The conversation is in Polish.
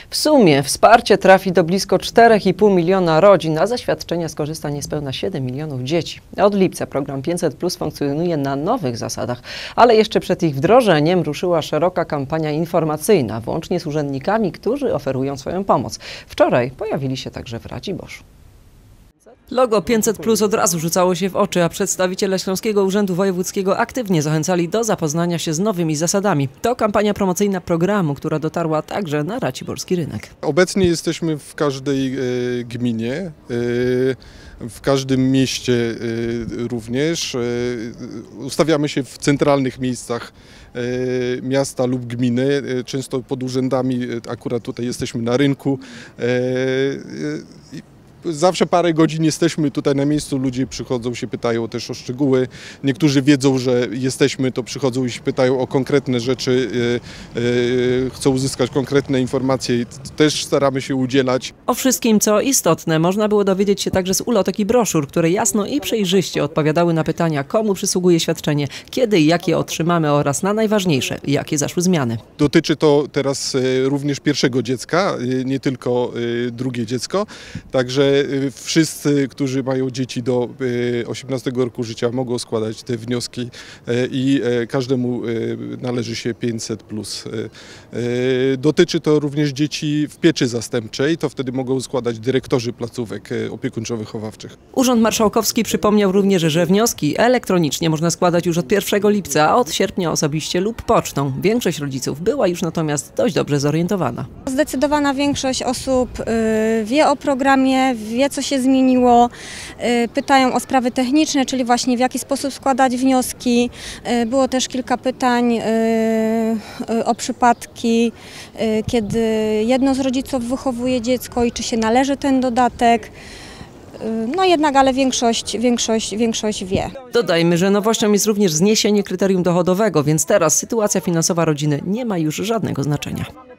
W sumie wsparcie trafi do blisko 4,5 miliona rodzin, a ze świadczenia skorzysta niespełna 7 milionów dzieci. Od lipca program 500+ funkcjonuje na nowych zasadach, ale jeszcze przed ich wdrożeniem ruszyła szeroka kampania informacyjna, włącznie z urzędnikami, którzy oferują swoją pomoc. Wczoraj pojawili się także w Raciborzu. Logo 500+ od razu rzucało się w oczy, a przedstawiciele Śląskiego Urzędu Wojewódzkiego aktywnie zachęcali do zapoznania się z nowymi zasadami. To kampania promocyjna programu, która dotarła także na raciborski rynek. Obecnie jesteśmy w każdej gminie, w każdym mieście również. Ustawiamy się w centralnych miejscach miasta lub gminy, często pod urzędami, akurat tutaj jesteśmy na rynku. Zawsze parę godzin jesteśmy tutaj na miejscu, ludzie przychodzą, się pytają też o szczegóły. Niektórzy wiedzą, że jesteśmy, to przychodzą i się pytają o konkretne rzeczy, chcą uzyskać konkretne informacje i też staramy się udzielać. O wszystkim, co istotne, można było dowiedzieć się także z ulotek i broszur, które jasno i przejrzyście odpowiadały na pytania, komu przysługuje świadczenie, kiedy i jakie otrzymamy oraz na najważniejsze, jakie zaszły zmiany. Dotyczy to teraz również pierwszego dziecka, nie tylko drugie dziecko, także wszyscy, którzy mają dzieci do 18 roku życia, mogą składać te wnioski i każdemu należy się 500+. Dotyczy to również dzieci w pieczy zastępczej, to wtedy mogą składać dyrektorzy placówek opiekuńczo-wychowawczych. Urząd Marszałkowski przypomniał również, że wnioski elektronicznie można składać już od 1 lipca, a od sierpnia osobiście lub pocztą. Większość rodziców była już natomiast dość dobrze zorientowana. Zdecydowana większość osób wie o programie, wie, co się zmieniło, pytają o sprawy techniczne, czyli właśnie w jaki sposób składać wnioski. Było też kilka pytań o przypadki, kiedy jedno z rodziców wychowuje dziecko i czy się należy ten dodatek. No jednak, ale większość wie. Dodajmy, że nowością jest również zniesienie kryterium dochodowego, więc teraz sytuacja finansowa rodziny nie ma już żadnego znaczenia.